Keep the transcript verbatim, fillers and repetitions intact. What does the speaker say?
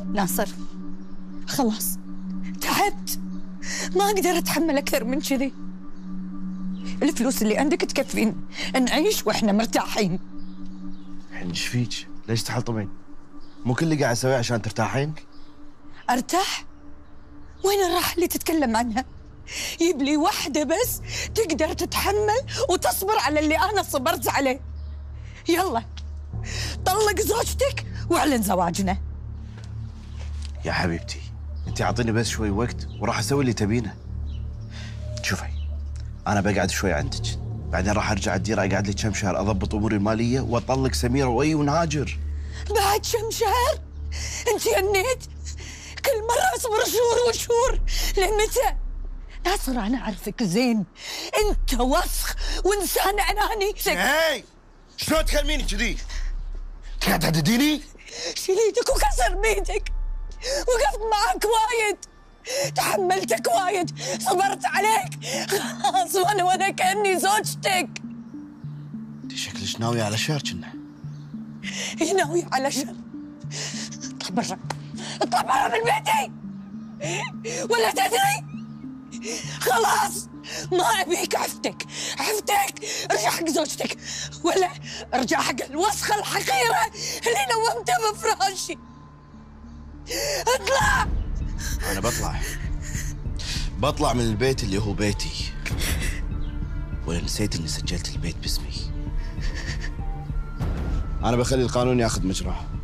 ناصر خلاص تعبت، ما أقدر أتحمل أكثر من كذي. الفلوس اللي عندك تكفينا نعيش وإحنا مرتاحين. الحين ايش فيك؟ ليش تحلطمين؟ مو كل اللي قاعد اسويه عشان ترتاحين؟ أرتاح؟ وين الراحة اللي تتكلم عنها؟ يبلي واحدة بس تقدر تتحمل وتصبر على اللي أنا صبرت عليه. يلا طلق زوجتك واعلن زواجنا. يا حبيبتي انت اعطيني بس شوي وقت وراح اسوي اللي تبينه. شوفي انا بقعد شوي عندك، بعدين راح ارجع الديره اقعد لي كم شهر اضبط اموري الماليه واطلق سميره وي ونهاجر. بعد كم شهر؟ انت جنيت؟ كل مره اصبر شهور وشهور لمتى؟ ناصر انا اعرفك زين، انت وسخ وانسان اناني. هاي شلون تكلميني كذي؟ قاعد تهدديني؟ شليتك وكسر بيدك، وقفت معك وايد، تحملتك وايد، صبرت عليك، خلاص وانا وانا كاني زوجتك. انت شكلك ناوية على شر كنا. ناوية على شر؟ اطلع برا، اطلع برا من بيتي، ولا تدري؟ خلاص ما ابيك، عفتك عفتك، ارجع حق زوجتك، ولا ارجع حق الوسخة الحقيرة اللي نومتها بفراشي. اطلع. انا بطلع بطلع من البيت اللي هو بيتي، ولا نسيت اني سجلت البيت باسمي. انا بخلي القانون ياخذ مجراه.